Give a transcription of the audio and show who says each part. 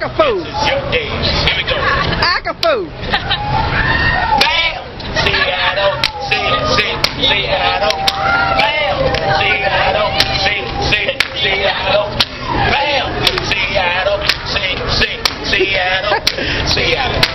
Speaker 1: Act a fool.
Speaker 2: This is your day. Here we go.
Speaker 1: Act a fool.
Speaker 2: Bam! Seattle. Seattle. Bam! Seattle. Seattle. Bam! Seattle. Seattle. Seattle.